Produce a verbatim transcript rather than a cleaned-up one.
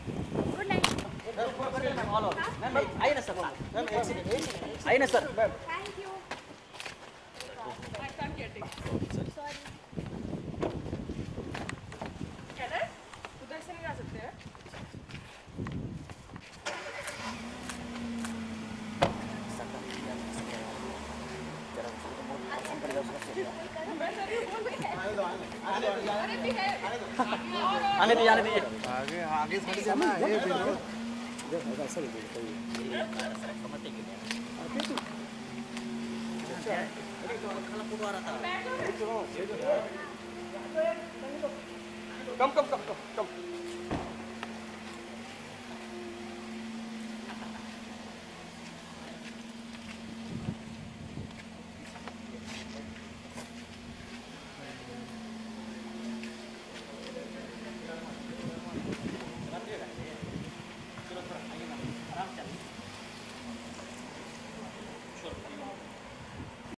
Good night ma'am आइए ना sir ma'am एक सेकंड आइए ना sir thank you I can't get it. Sorry कैडर उधर से नहीं आ सकते हैं? आने दीजिए आने दीजिए आगे आगे सट जाना ये विनोद कम कम कम